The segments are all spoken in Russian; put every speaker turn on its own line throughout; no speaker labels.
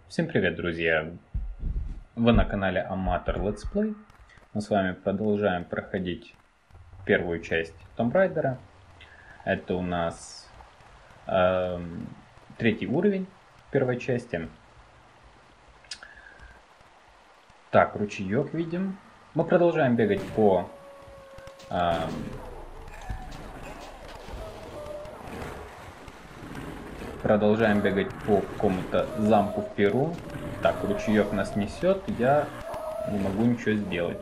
Всем привет, друзья! Вы на канале Amateur Let's Play. Мы с вами продолжаем проходить первую часть Tomb Raider. Это у нас третий уровень первой части. Так, ручеек видим. Мы продолжаем бегать по какому-то замку в Перу. Так, ручеек нас несет, я не могу ничего сделать.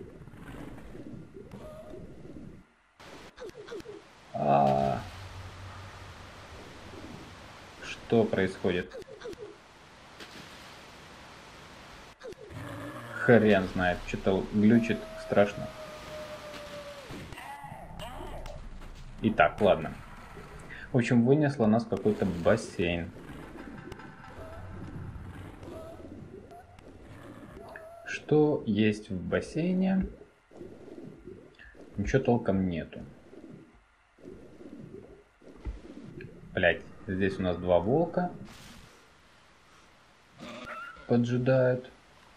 Что происходит? Хрен знает, что-то глючит страшно. Итак, ладно. В общем, вынесло нас в какой-то бассейн. Что есть в бассейне? Ничего толком нету. Блять, здесь у нас два волка поджидают.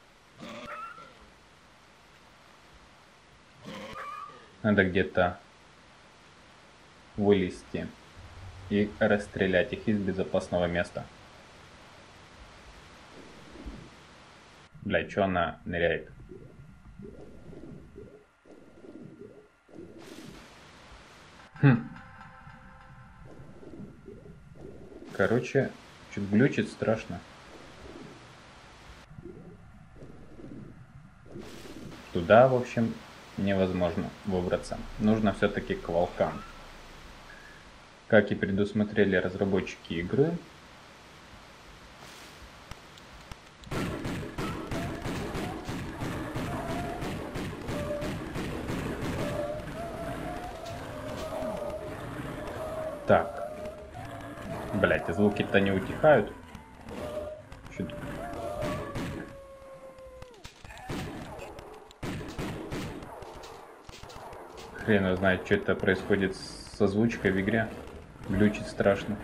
Надо где-то вылезти и расстрелять их из безопасного места. Бля, чё она ныряет? Короче, чуть глючит страшно. Туда, в общем, невозможно выбраться. Нужно все-таки к волкам. Как и предусмотрели разработчики игры, так, блять, звуки-то не утихают. Чуть... Хрен его знает, что это происходит с озвучкой в игре. Глючит страшно.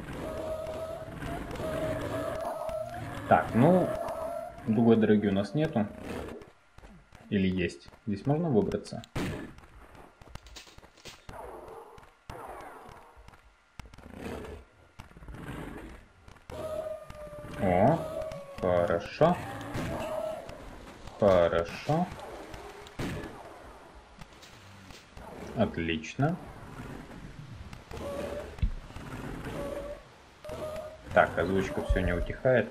Так, ну, другой дороги у нас нету. Или есть? Здесь можно выбраться? О, хорошо. Хорошо. Отлично. Так, озвучка все не утихает.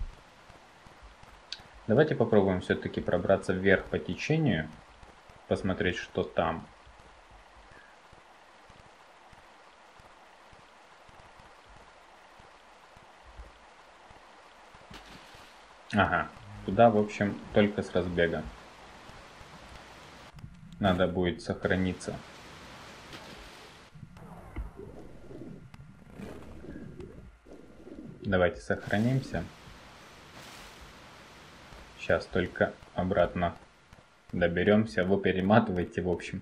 Давайте попробуем все-таки пробраться вверх по течению. Посмотреть, что там. Ага, туда, в общем, только с разбега. Надо будет сохраниться. Давайте сохранимся. Сейчас только обратно доберемся. Вы перематываете, в общем.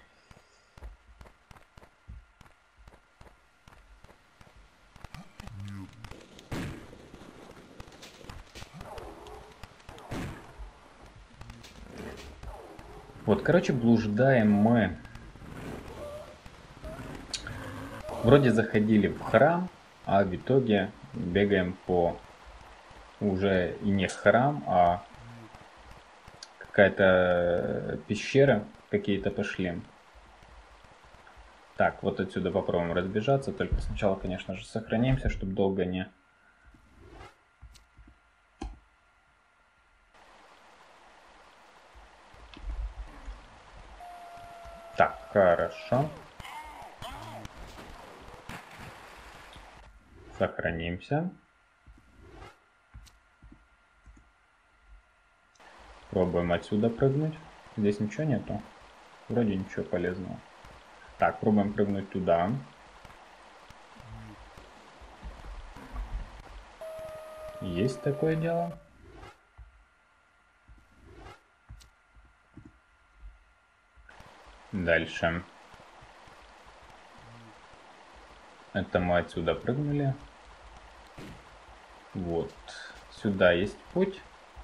Вот, короче, блуждаем мы. Вроде заходили в храм, а в итоге бегаем по уже и не храм, а какая-то пещера, какие-то пошли. Так, вот отсюда попробуем разбежаться, только сначала, конечно же, сохранимся, чтобы долго не... Так, хорошо. Сохранимся. Пробуем отсюда прыгнуть. Здесь ничего нету. Вроде ничего полезного. Так, пробуем прыгнуть туда. Есть такое дело. Дальше. Это мы отсюда прыгнули. Вот. Сюда есть путь.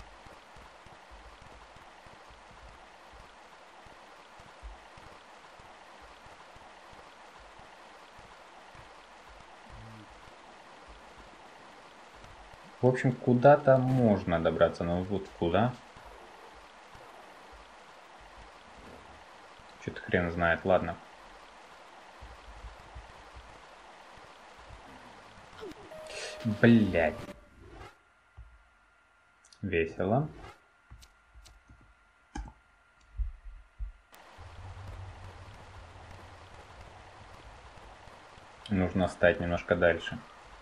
В общем, куда-то можно добраться, но вот куда? Что-то хрен знает, ладно. Блять. Весело. Нужно стать немножко дальше.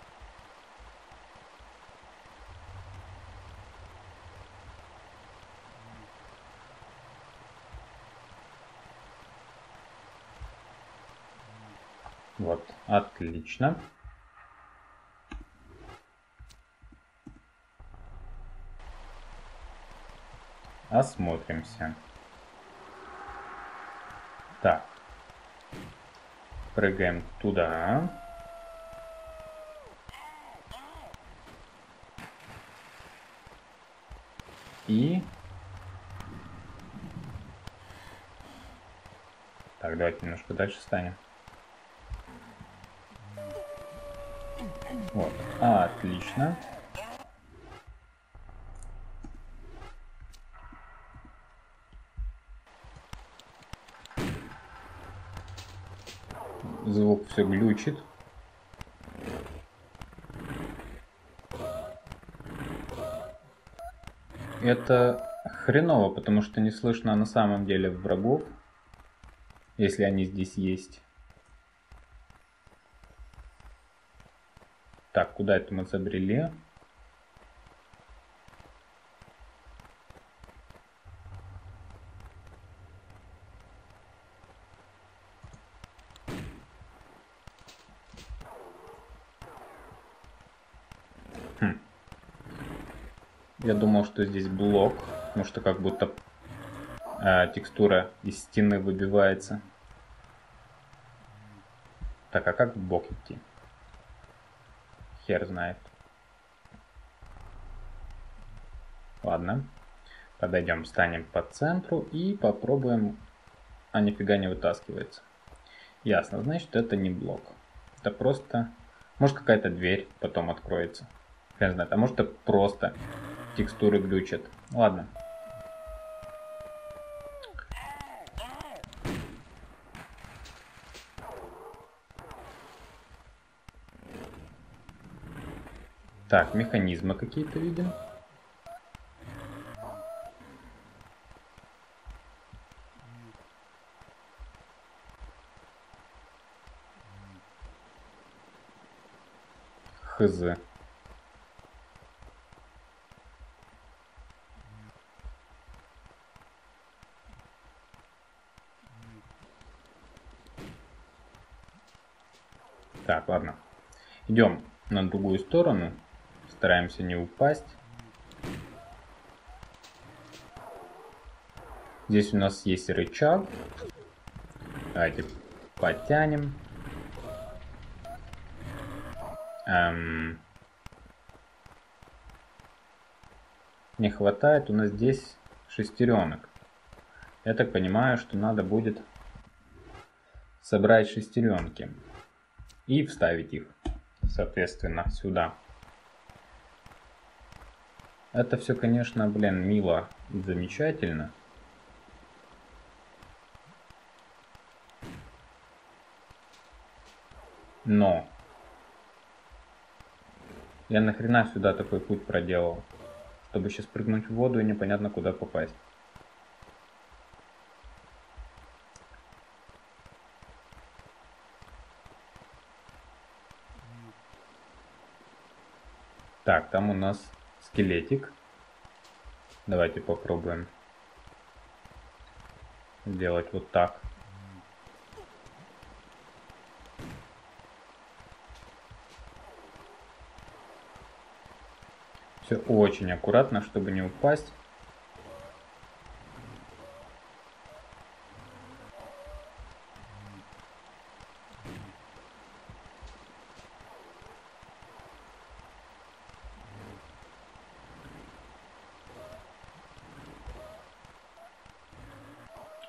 Вот, отлично. Осмотримся. Так. Прыгаем туда. И... Так, давайте немножко дальше станем. Вот, отлично. Звук все глючит. Это хреново, потому что не слышно на самом деле врагов, если они здесь есть. Так, куда это мы забрели? Я думал, что здесь блок, потому что как будто текстура из стены выбивается. Так, а как в бок идти? Хер знает. Ладно. Подойдем, встанем по центру и попробуем... А нифига не вытаскивается. Ясно, значит это не блок. Это просто... Может какая-то дверь потом откроется. Хрен знает. А может это просто текстуры глючат. Ладно. Так, механизмы какие-то видим. Хз. Так, ладно. Идем на другую сторону. Стараемся не упасть. Здесь у нас есть рычаг. Давайте потянем. Не хватает у нас здесь шестеренок. Я так понимаю, что надо будет собрать шестеренки и вставить их, соответственно, сюда. Это все, конечно, блин, мило и замечательно. Но я нахрена сюда такой путь проделал, чтобы сейчас прыгнуть в воду и непонятно куда попасть. Так, там у нас скелетик. Давайте попробуем сделать вот так. Все очень аккуратно, чтобы не упасть.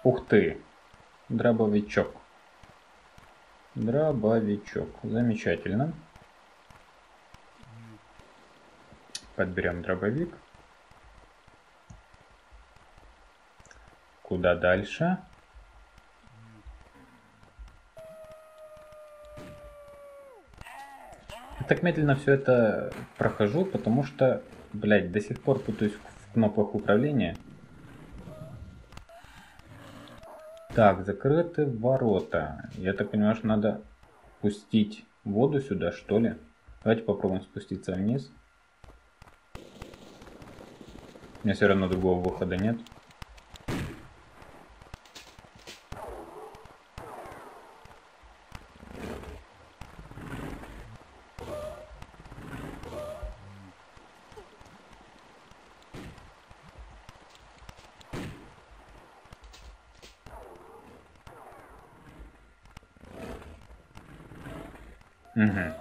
Ух ты! Дробовичок. Дробовичок. Замечательно. Подберем дробовик. Куда дальше? Я так медленно все это прохожу, потому что, блядь, до сих пор путаюсь в кнопках управления. Так, закрыты ворота. Я так понимаю, что надо пустить воду сюда, что ли? Давайте попробуем спуститься вниз. У меня все равно другого выхода нет. Угу.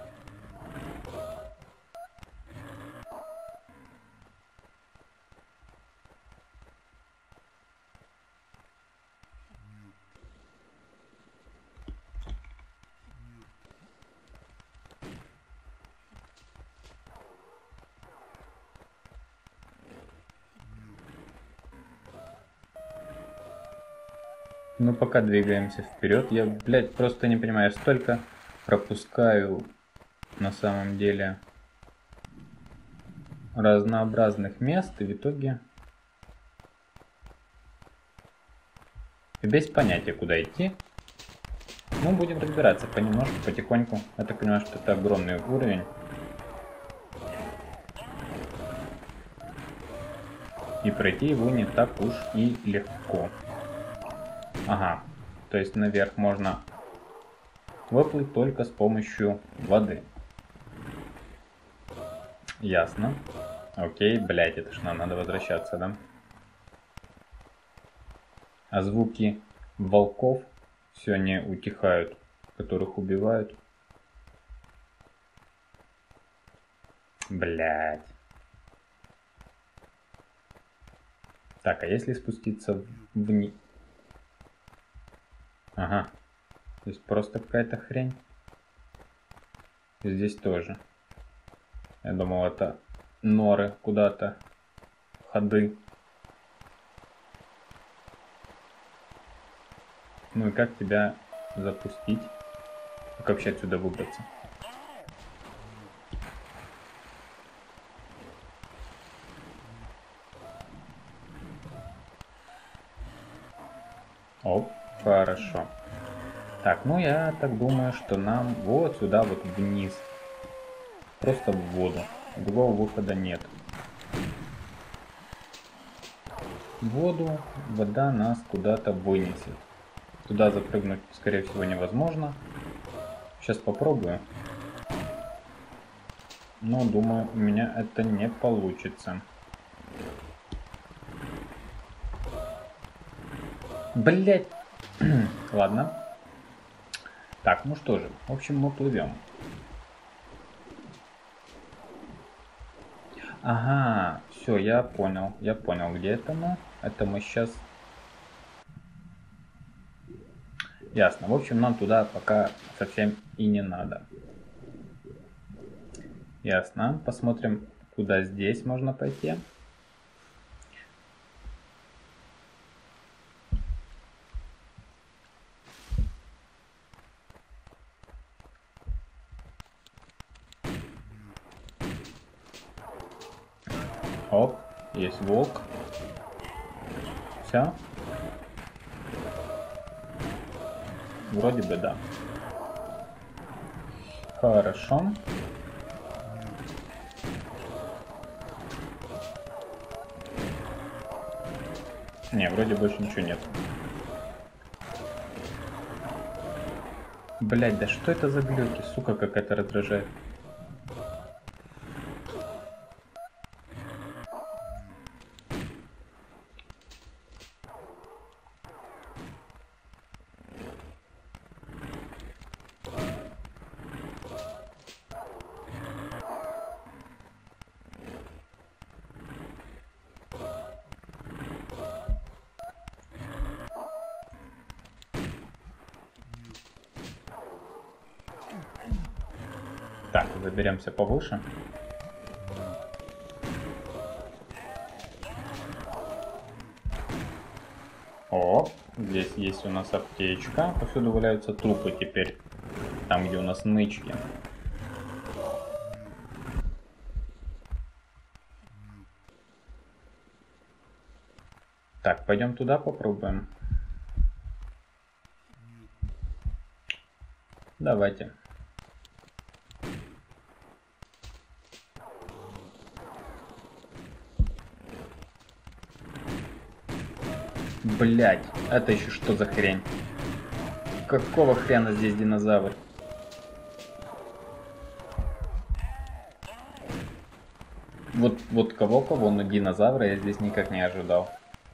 Ну, пока двигаемся вперед. Я, блядь, просто не понимаю, я столько пропускаю на самом деле разнообразных мест, и в итоге без понятия, куда идти. Ну, будем разбираться понемножку, потихоньку. Я так понимаю, что это огромный уровень. И пройти его не так уж и легко. Ага, то есть наверх можно выплыть только с помощью воды. Ясно. Окей, блядь, это ж надо возвращаться, да? А звуки волков все не утихают, которых убивают. Блядь. Так, а если спуститься вниз? Ага. То есть просто какая-то хрень. И здесь тоже. Я думал, это норы куда-то. Ходы. Ну и как тебя запустить? Как вообще отсюда выбраться? Оп, хорошо. Так, ну я так думаю, что нам вот сюда вот вниз. Просто в воду. Другого выхода нет. В воду вода нас куда-то вынесет. Туда запрыгнуть, скорее всего, невозможно. Сейчас попробую. Но думаю, у меня это не получится. Блять. Ладно. Так, ну что же. В общем, мы плывем. Ага, все, я понял. Я понял, где это мы. Это мы сейчас... Ясно. В общем, нам туда пока совсем и не надо. Ясно. Посмотрим, куда здесь можно пойти. Оп, есть волк. Все. Вроде бы да. Хорошо. Не, вроде больше ничего нет. Блять, да что это за глюки? Сука, какая-то раздражает. заберемся повыше. О, здесь есть у нас аптечка. Повсюду валяются трупы теперь. Там, где у нас нычки. Так, пойдем туда попробуем. Давайте. Блять, это еще что за хрень? Какого хрена здесь динозавр? Вот кого-кого, но динозавра я здесь никак не ожидал.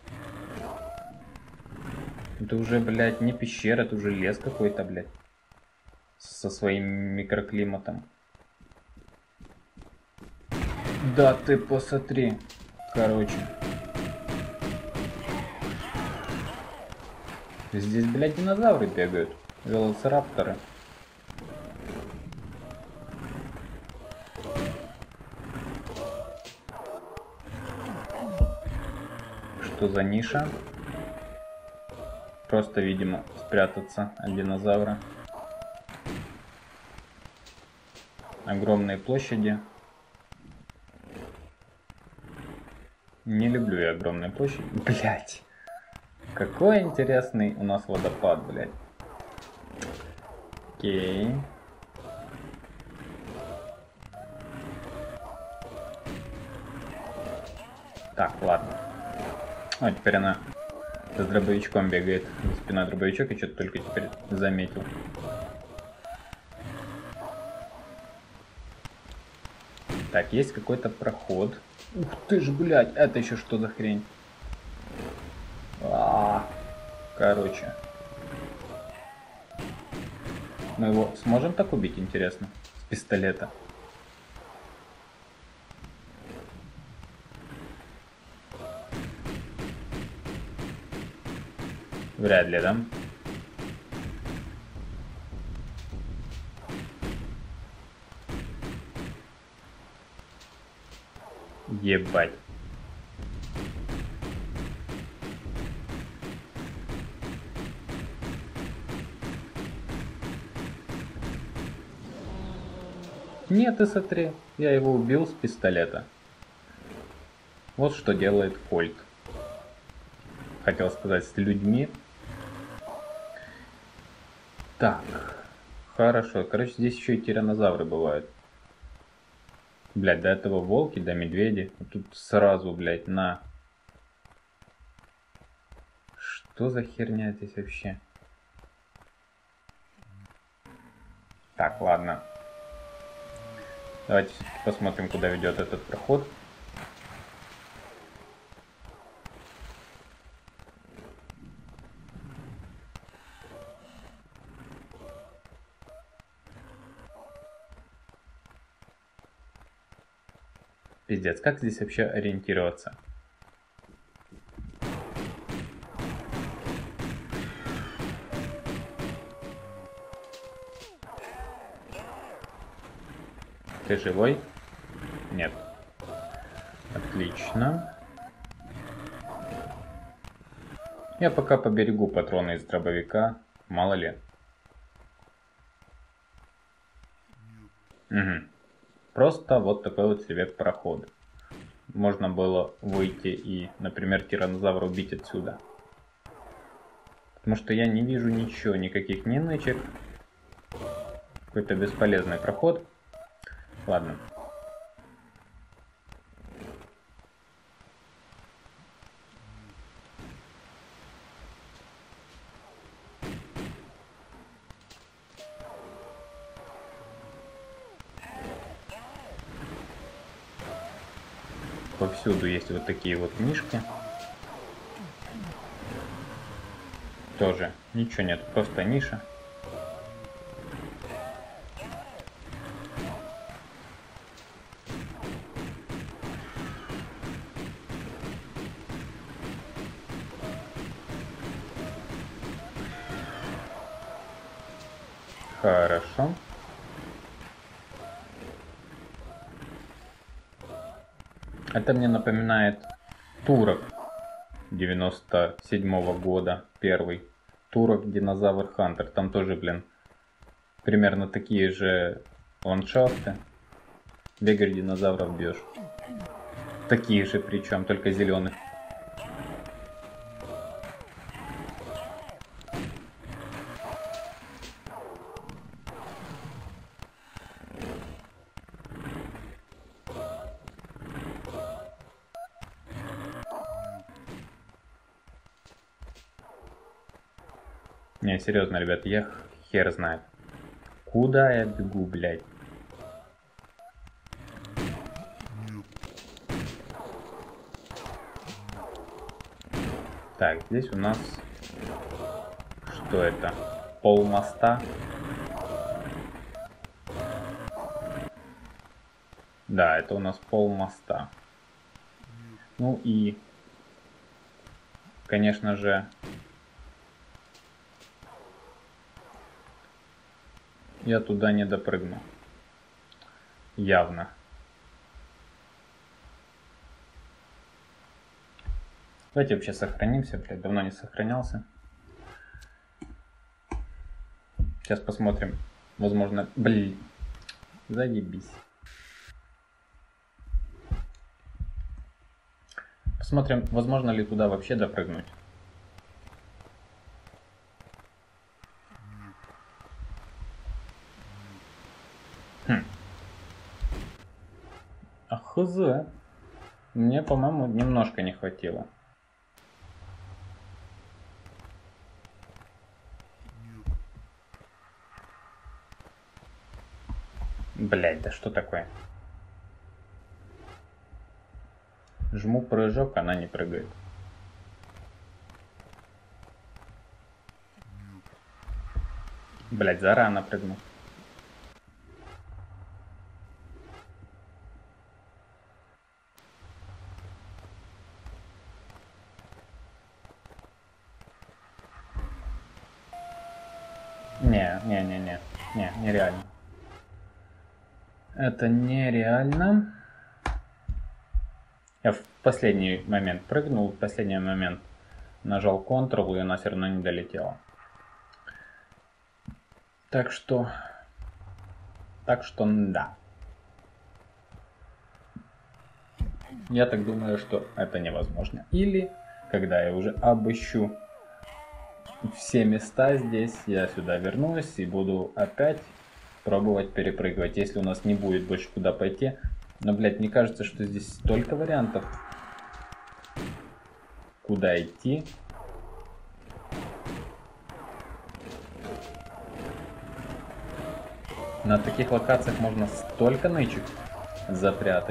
Это уже, блядь, не пещера, это уже лес какой-то, блядь. Со своим микроклиматом. Да ты посмотри. Короче. Здесь, блядь, динозавры бегают. Велоцирапторы. Что за ниша? Просто, видимо, спрятаться от динозавра. Огромные площади. Не люблю я огромные площади. Блять. Какой интересный у нас водопад, блять. Окей. Так, ладно. О, теперь она с дробовичком бегает. За спиной дробовичок, я что-то только теперь заметил. Так, есть какой-то проход. Ух ты ж, блядь, это еще что за хрень? Короче. Мы его сможем так убить, интересно? С пистолета. Вряд ли, да? Ебать. Нет, ты смотри, я его убил с пистолета. Вот что делает Кольт. Хотел сказать, с людьми. Так, хорошо. Короче, здесь еще и тираннозавры бывают. Блядь, до этого волки, до медведи. Тут сразу, блядь, на. Что за херня здесь вообще? Так, ладно. Давайте все-таки посмотрим, куда ведет этот проход. Пиздец, как здесь вообще ориентироваться? Ты живой? Нет. Отлично. Я пока поберегу патроны из дробовика. Мало ли. Угу. Просто вот такой вот себе проход. Можно было выйти и, например, тираннозавра убить отсюда. Потому что я не вижу ничего, никаких ни нычек. Какой-то бесполезный проход. Ладно. Повсюду есть вот такие вот нишки. Тоже ничего нет, просто ниша. Хорошо. Это мне напоминает Турок 97-го года, первый. Турок Динозавр Хантер. Там тоже, блин, примерно такие же ландшафты. Бегаешь, динозавров бьешь. Такие же причем, только зеленых. Не, серьезно, ребят, я хер знает. Куда я бегу, блядь? Так, здесь у нас... Что это? Пол моста? Да, это у нас пол моста. Ну и... Конечно же... Я туда не допрыгну. Явно. Давайте вообще сохранимся, блядь, давно не сохранялся. Сейчас посмотрим. Возможно... Блин. Заебись. Посмотрим, возможно ли туда вообще допрыгнуть. А хз. Мне, по-моему, немножко не хватило. Блять, да что такое? Жму прыжок, она не прыгает. Блять, зарано прыгнул. Не, нереально. Это нереально. Я в последний момент прыгнул, в последний момент нажал Ctrl, и она все равно не долетела. Так что да. Я так думаю, что это невозможно. Или, когда я уже обыщу все места здесь, я сюда вернусь и буду опять пробовать перепрыгивать, если у нас не будет больше куда пойти. Но, блядь, мне кажется, что здесь столько вариантов, куда идти. На таких локациях можно столько нычек запрятать.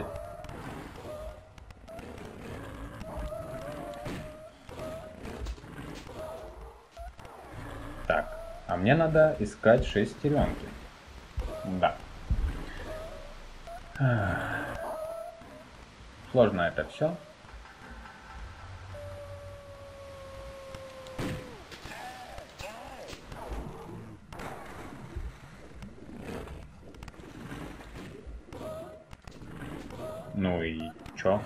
Так, а мне надо искать шестеренки. Да. Сложно это все. Ну и чё?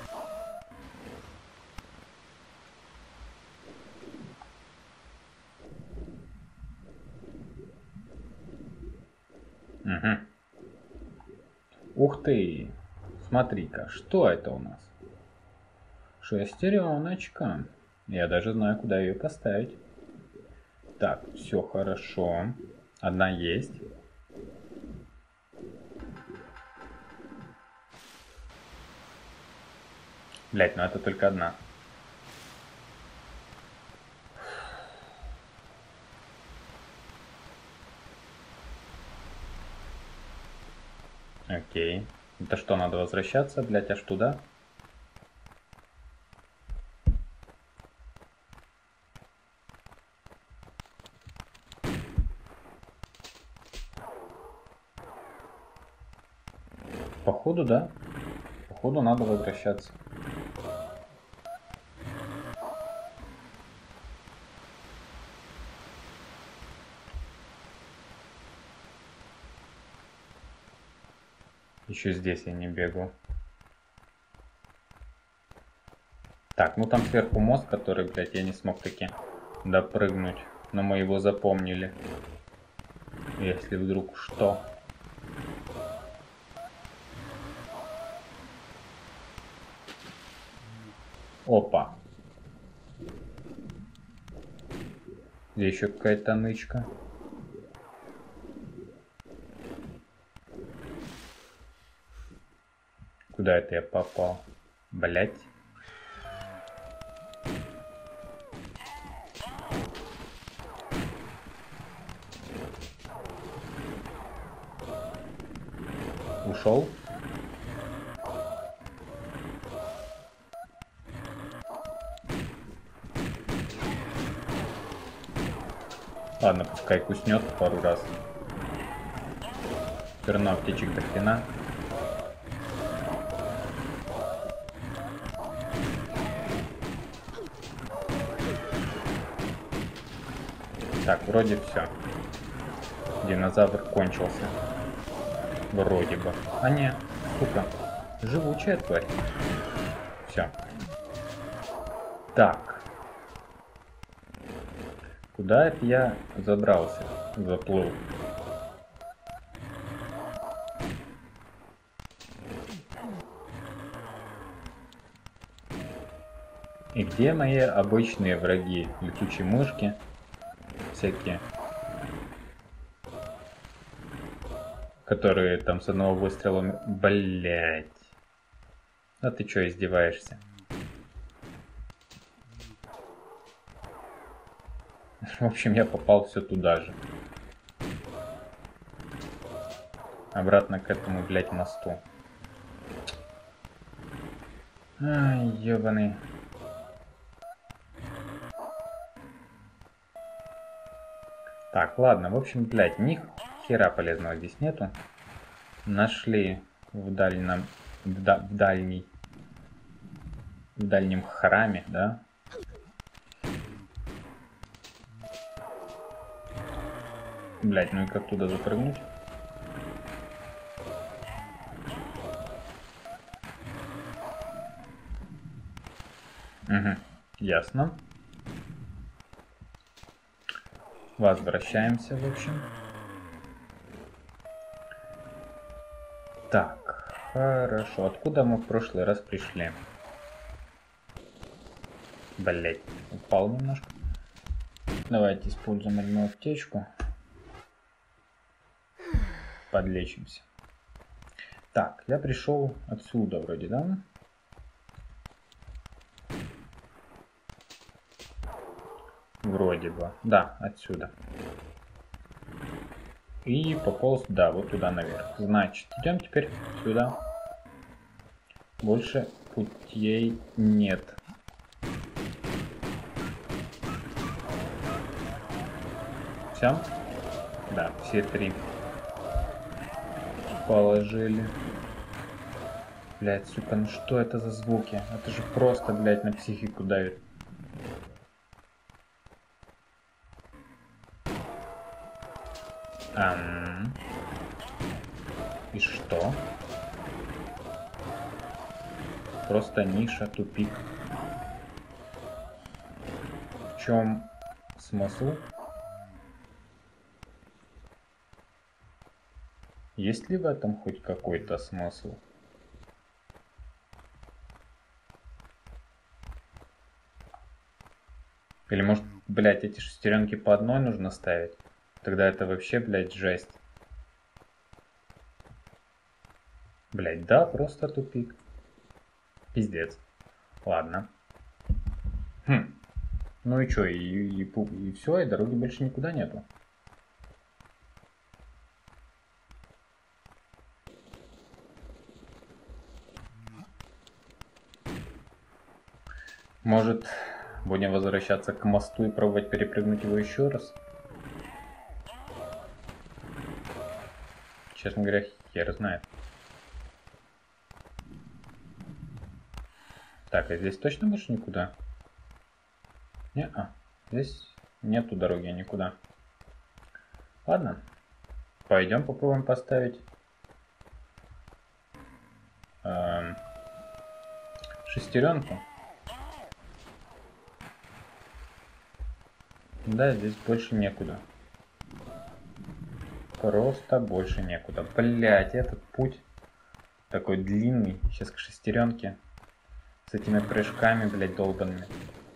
Угу. Ух ты! Смотри-ка, что это у нас? Шестереночка. Я даже знаю, куда ее поставить. Так, все хорошо. Одна есть. Блять, ну это только одна. Окей. Это что, надо возвращаться, блять, аж туда? Походу, да. Походу надо возвращаться. Еще здесь я не бегал. Так, ну там сверху мост, который, блядь, я не смог таки допрыгнуть. Но мы его запомнили. Если вдруг что. Опа. Здесь еще какая-то нычка. Куда это я попал? Блять. Ушел? Ладно, пускай куснет пару раз. Все равно аптечек до хрена. Так, вроде все. Динозавр кончился. Вроде бы. А не, сука. Живучая тварь. Все. Так. Куда это я забрался? Заплыл. И где мои обычные враги? Летучие мышки. Всякие. Которые там с одного выстрела... Блять. А ты чё, издеваешься? В общем, я попал все туда же. Обратно к этому, блять, мосту. Ай, ёбаный. Так, ладно, в общем, блять, ни хера полезного здесь нету. Нашли в дальнем храме, да? Блять, ну и как туда запрыгнуть? Угу, ясно. Возвращаемся, в общем. Так, хорошо. Откуда мы в прошлый раз пришли? Блять, упал немножко. Давайте используем одну аптечку. Подлечимся. Так, я пришел отсюда вроде, да? Вроде бы. Да, отсюда. И пополз, да, вот туда наверх. Значит, идем теперь сюда. Больше путей нет. Все? Да, все три. Положили. Блять, сука, ну что это за звуки? Это же просто, блять, на психику давит. И что? Просто ниша, тупик. В чем смысл? Есть ли в этом хоть какой-то смысл? Или может, блять, эти шестеренки по одной нужно ставить? Тогда это вообще, блять, жесть. Блять, да, просто тупик. Пиздец. Ладно. Ну и чё, и все, и дороги больше никуда нету. Может, будем возвращаться к мосту и пробовать перепрыгнуть его еще раз? Честно говоря, хер знает. Так, а здесь точно больше никуда? Не-а, здесь нету дороги никуда. Ладно, пойдем попробуем поставить шестеренку. Да, здесь больше некуда. Просто больше некуда. Блять, этот путь такой длинный. Сейчас к шестеренке. С этими прыжками, блять, долбанными.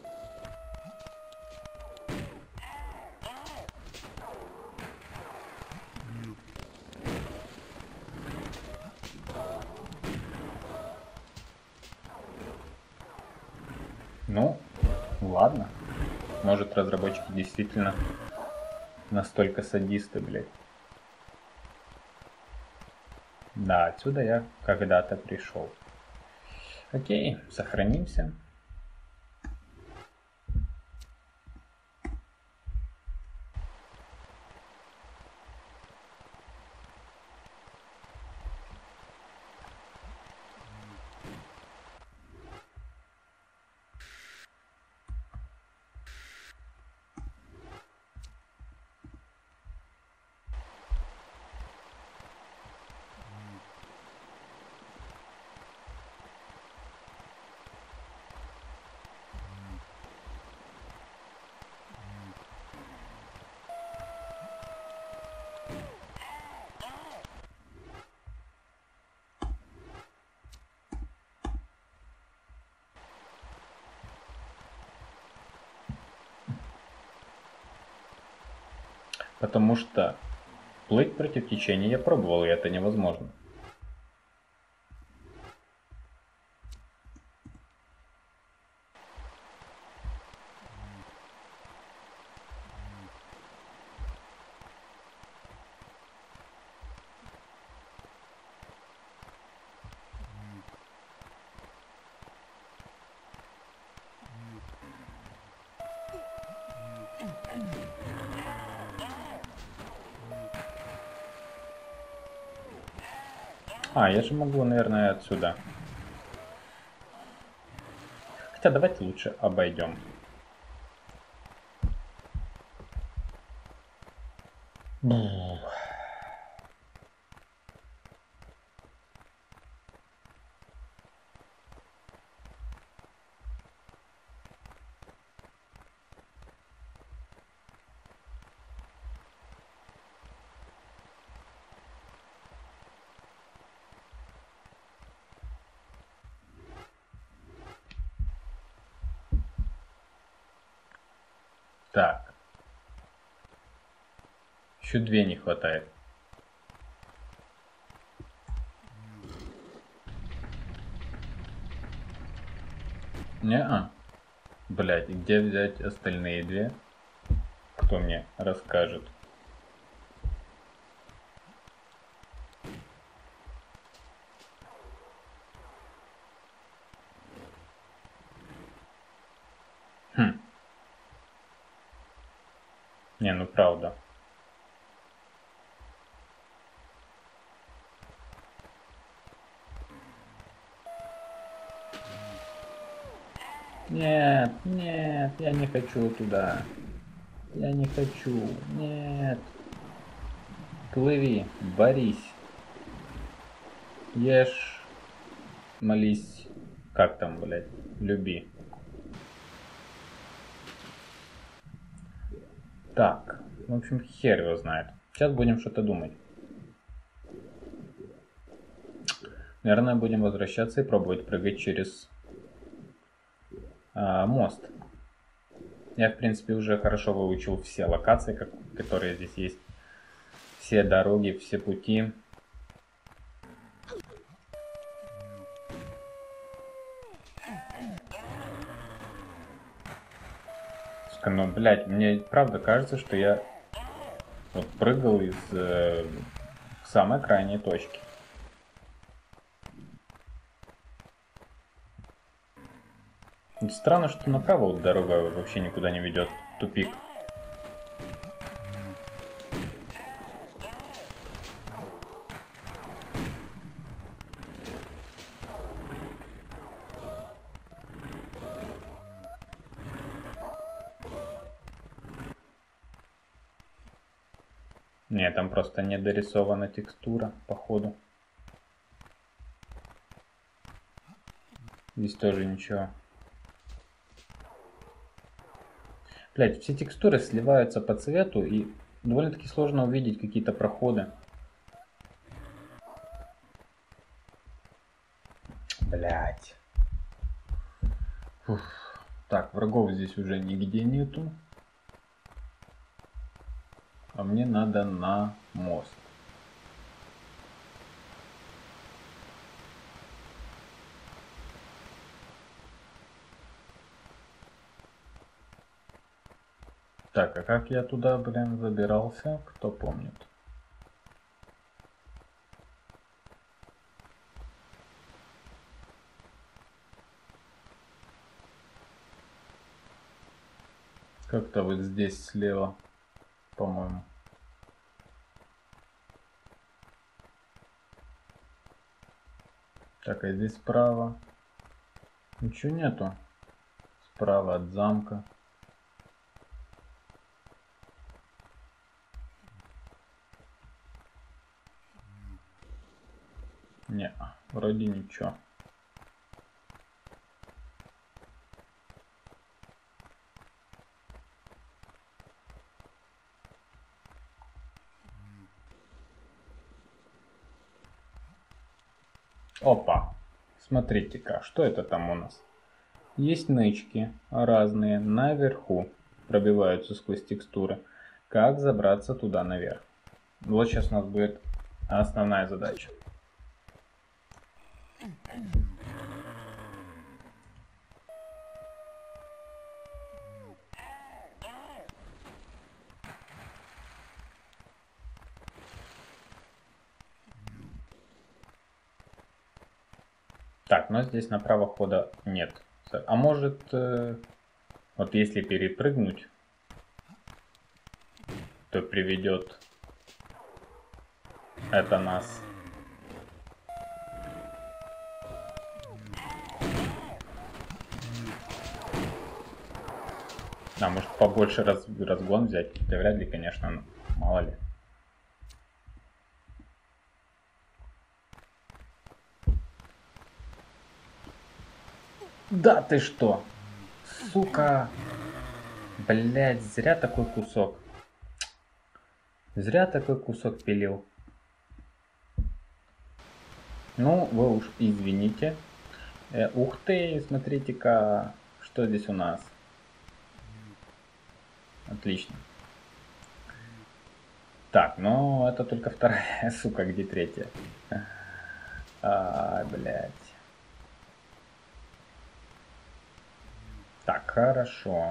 Ну, ладно. Может, разработчики действительно настолько садисты, блядь. Да, отсюда я когда-то пришел. Окей, сохранимся. Потому что плыть против течения я пробовал, и это невозможно. А, я же могу, наверное, отсюда. Хотя давайте лучше обойдем. Так. Еще 2 не хватает. Не-а. Блять, где взять остальные 2? Кто мне расскажет? Хм. Не, ну правда. Нет, нет, я не хочу туда. Я не хочу. Нет. Плыви, борись. Ешь, молись. Как там, блядь? Люби. Так, в общем, хер его знает. Сейчас будем что-то думать. Наверное, будем возвращаться и пробовать прыгать через мост. Я, в принципе, уже хорошо выучил все локации, которые здесь есть. Все дороги, все пути. Но, блядь, мне правда кажется, что я вот прыгал из самой крайней точки. Странно, что направо вот дорога вообще никуда не ведет. Тупик. Не, там просто не дорисована текстура, походу. Здесь тоже ничего. Блять, все текстуры сливаются по цвету и довольно-таки сложно увидеть какие-то проходы. Блять. Так, врагов здесь уже нигде нету. А мне надо на мост. Так, а как я туда, блин, забирался? Кто помнит? Как-то вот здесь слева, по-моему. Так, а здесь справа? Ничего нету. Справа от замка. Не, вроде ничего. Опа! Смотрите-ка, что это там у нас? Есть нычки разные наверху, пробиваются сквозь текстуры. Как забраться туда наверх? Вот сейчас у нас будет основная задача. Так, но здесь направо хода нет. А может, вот если перепрыгнуть, то приведет это нас. А может побольше разгон взять? Да вряд ли, конечно, но мало ли. Да ты что? Сука! Блять, зря такой кусок. Зря такой кусок пилил. Ну, вы уж извините. Ух ты, смотрите-ка, что здесь у нас. Отлично. Так, ну это только вторая, сука, где третья? Блять. Так, хорошо.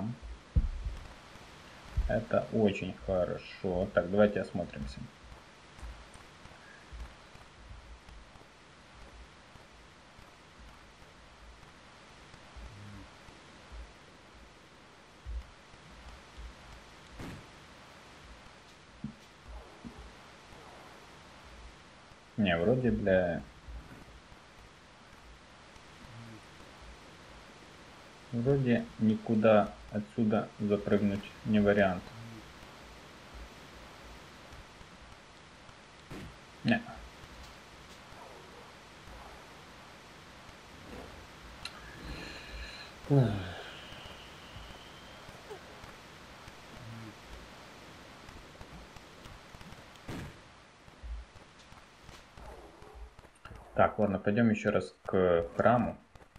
Это очень хорошо. Так, давайте осмотримся. Не, вроде, бля... Вроде никуда отсюда запрыгнуть не вариант. Не. Так, ладно, пойдем еще раз к храму.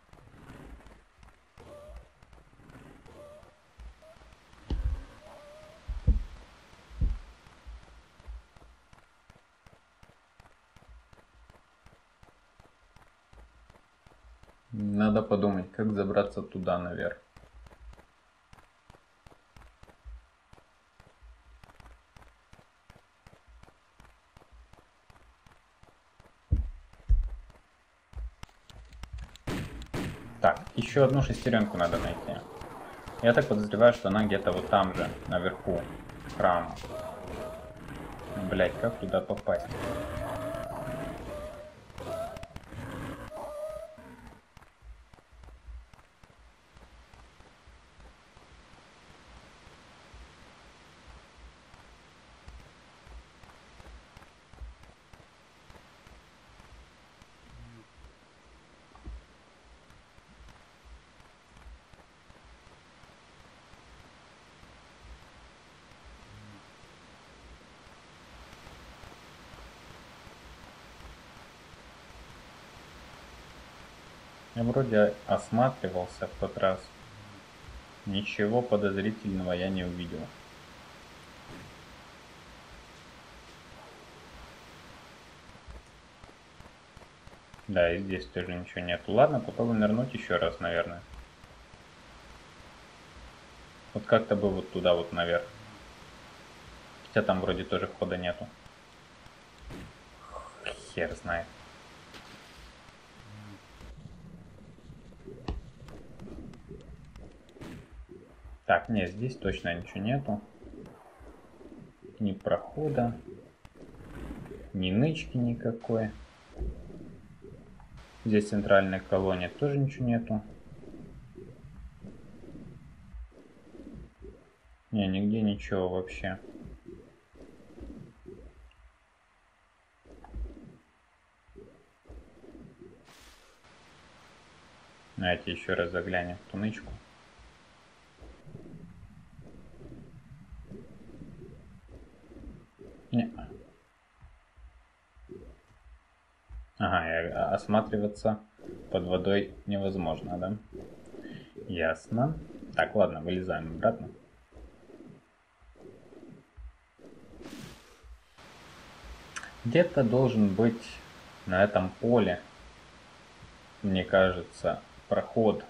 Надо подумать, как забраться туда наверх. Так, еще одну шестеренку надо найти. Я так подозреваю, что она где-то вот там же, наверху храма. Блять, как туда попасть? Я вроде осматривался в тот раз. Ничего подозрительного я не увидел. Да, и здесь тоже ничего нету. Ладно, попробуем нырнуть еще раз, наверное. Вот как-то бы вот туда вот наверх. Хотя там вроде тоже входа нету. Хер знает. Так, нет, здесь точно ничего нету. Ни прохода, ни нычки никакой. Здесь центральная колония, тоже ничего нету. Не, нигде ничего вообще. Давайте еще раз заглянем в ту нычку. Не. Ага, осматриваться под водой невозможно, да? Ясно. Так, ладно, вылезаем обратно. Где-то должен быть на этом поле, мне кажется, проход,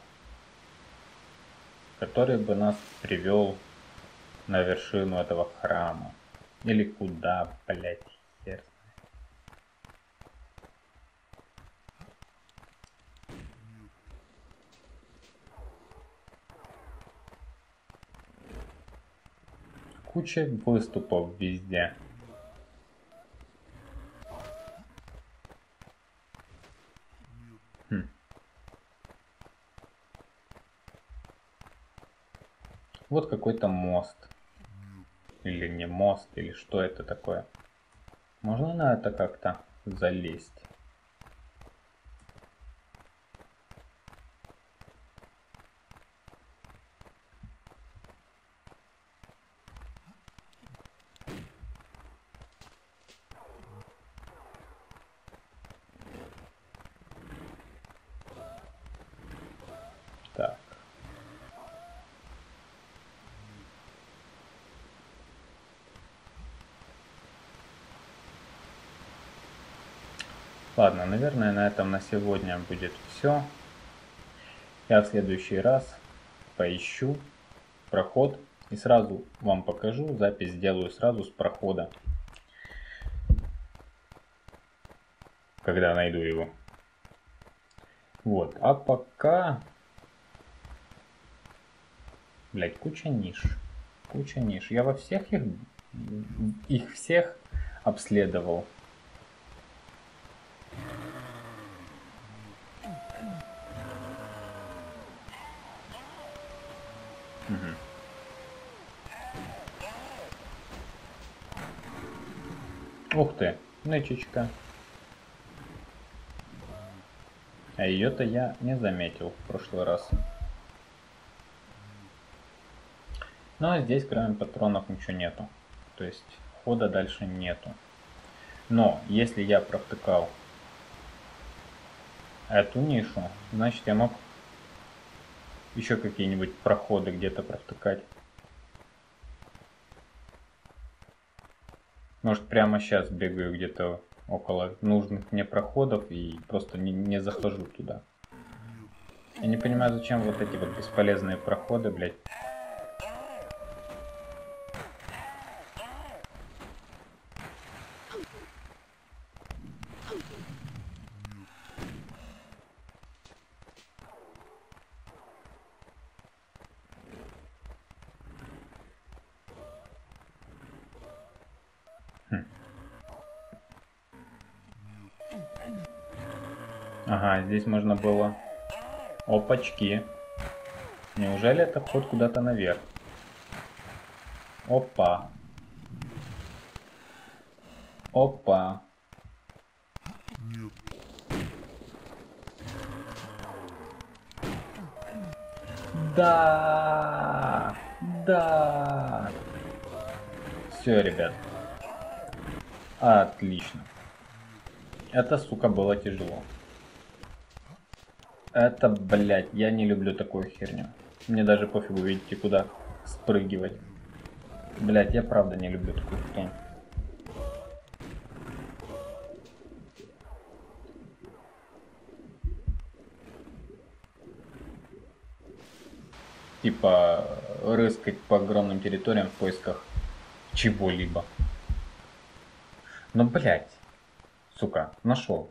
который бы нас привел на вершину этого храма. Или куда, блять, хер. Куча выступов везде. Вот какой-то мост. Или не мост, или что это такое. Можно на это как-то залезть? Так. Ладно, наверное, на этом на сегодня будет все. Я в следующий раз поищу проход и сразу вам покажу. Запись сделаю сразу с прохода, когда найду его. Вот, а пока... Блять, куча ниш. Куча ниш. Я во всех их всех обследовал. Угу. Ух ты, нычечка. А ее-то я не заметил в прошлый раз. Но здесь кроме патронов ничего нету. То есть хода дальше нету. Но если я провтыкал эту нишу, значит я мог еще какие-нибудь проходы где-то провтыкать. Может прямо сейчас бегаю где-то около нужных мне проходов и просто не захожу туда. Я не понимаю, зачем вот эти вот бесполезные проходы, блядь. Ага, здесь можно было... Опачки. Неужели это ход куда-то наверх? Опа. Опа. Да. Да. Все, ребят. Отлично. Это, сука, было тяжело. Это, блядь, я не люблю такую херню. Мне даже пофигу, видите, куда спрыгивать. Блядь, я правда не люблю такую хрень. Типа рыскать по огромным территориям в поисках чего-либо. Но, блядь, сука, нашел.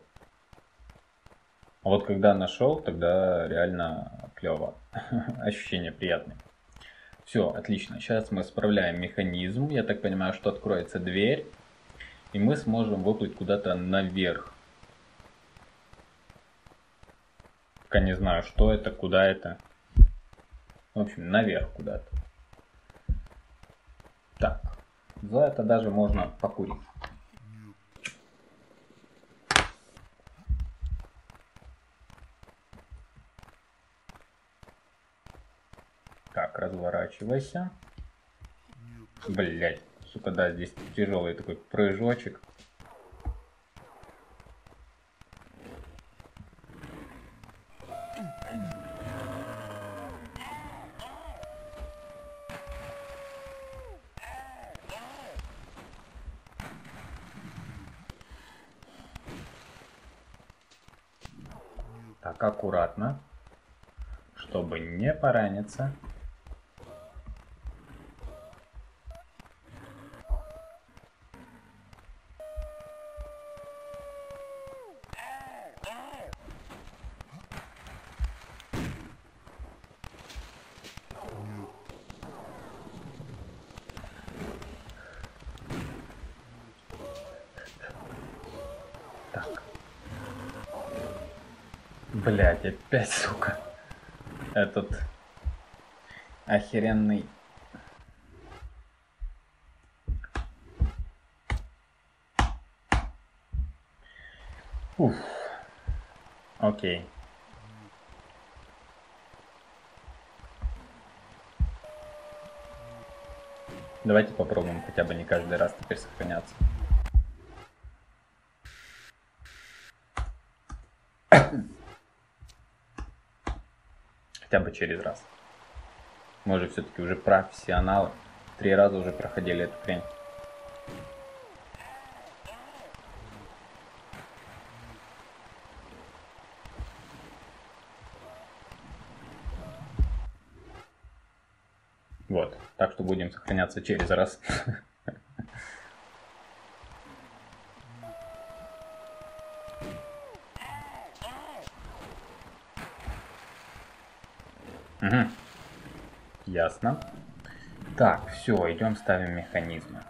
А вот когда нашел, тогда реально клево. Ощущения приятные. Все, отлично. Сейчас мы справляем механизм. Я так понимаю, что откроется дверь. И мы сможем выплыть куда-то наверх. Пока не знаю, что это, куда это. В общем, наверх куда-то. Так, за это даже можно покурить. Так, разворачивайся. Блять, сука, да, здесь тяжелый такой прыжочек. Так, аккуратно, чтобы не пораниться. Так. Блять, опять, сука. Этот охеренный. Уф. Окей. Давайте попробуем хотя бы не каждый раз теперь сохраняться. Хотя бы через раз. Мы же все-таки уже профессионалы. 3 раза уже проходили эту хрень. Вот. Так что будем сохраняться через раз. Угу. Ясно. Так, все, идем ставим механизмы.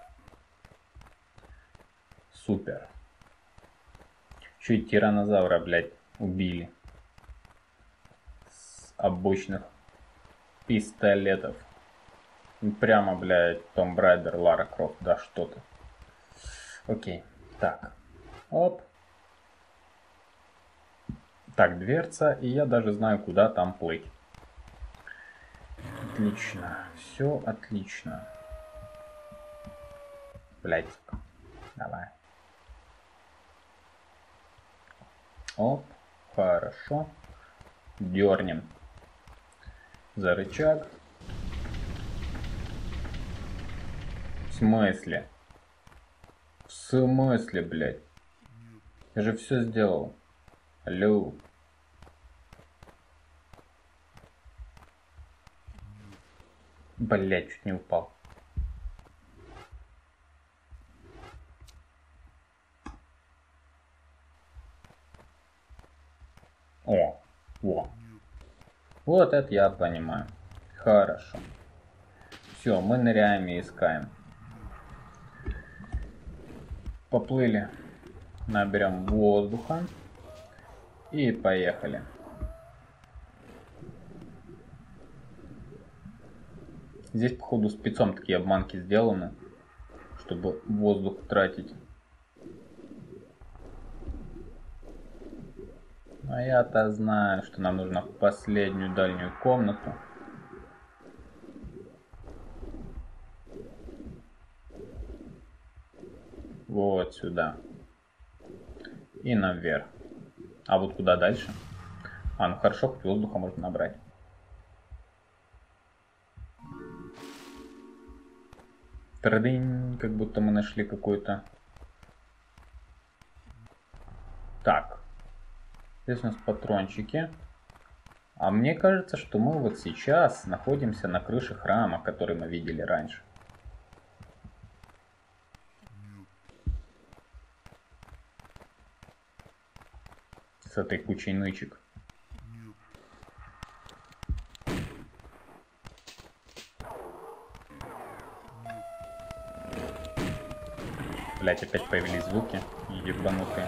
Супер. Еще и тиранозавра, блядь, убили. С обычных пистолетов. Прямо, блядь, Том Брайдер, Лара Крофт, да что ты. Окей, так. Оп. Так, дверца, и я даже знаю, куда там плыть. Отлично, все отлично. Блядь, давай. Оп, хорошо. Дернем за рычаг. В смысле? В смысле, блядь? Я же все сделал. Алло. Блядь, чуть не упал. О. Вот это я понимаю. Хорошо. Все, мы ныряем и искаем. Поплыли. Наберем воздуха. И поехали. Здесь, походу, спецом такие обманки сделаны, чтобы воздух тратить. А я-то знаю, что нам нужно в последнюю дальнюю комнату. Вот сюда. И наверх. А вот куда дальше? А, ну хорошо, хоть воздуха можно набрать. Традынь, как будто мы нашли какую-то... Так. Здесь у нас патрончики. А мне кажется, что мы вот сейчас находимся на крыше храма, который мы видели раньше. С этой кучей нычек. Блять, опять появились звуки ебанутые.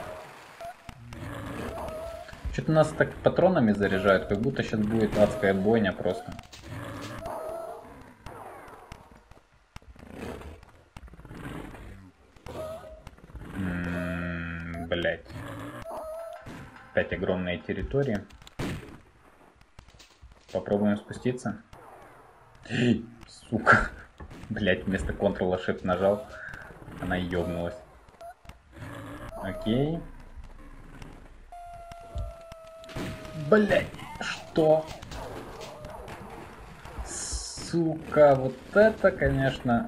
Что-то нас так патронами заряжают, как будто сейчас будет адская бойня просто. Блять. Опять огромные территории. Попробуем спуститься. Сука. Блять, вместо Ctrl-Shift нажал. Она ёбнулась. Окей. Блять, что? Сука, вот это, конечно...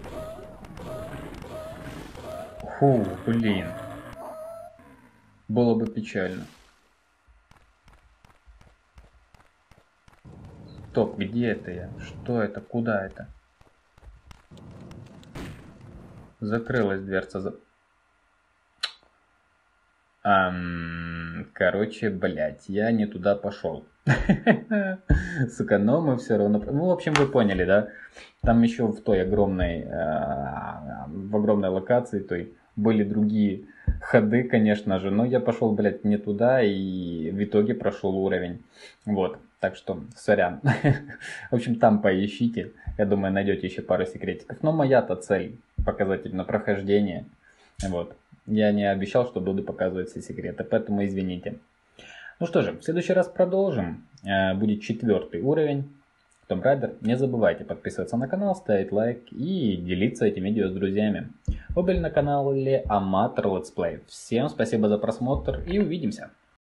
Фу, блин. Было бы печально. Стоп, где это я? Что это? Куда это? Закрылась дверца. Короче, блять, я не туда пошел. Сука, но мы все равно... Ну, в общем, вы поняли, да? Там еще в той огромной... В огромной локации той были другие ходы, конечно же. Но я пошел, блять, не туда и в итоге прошел уровень. Вот. Так что, сорян. В общем, там поищите. Я думаю, найдете еще пару секретиков. Но моя-то цель показать именно прохождение. Вот. Я не обещал, что буду показывать все секреты, поэтому извините. Ну что же, в следующий раз продолжим. Будет 4-й уровень Tomb Raider. Не забывайте подписываться на канал, ставить лайк и делиться этим видео с друзьями. Вы были на канале Amateur Let's Play. Всем спасибо за просмотр и увидимся.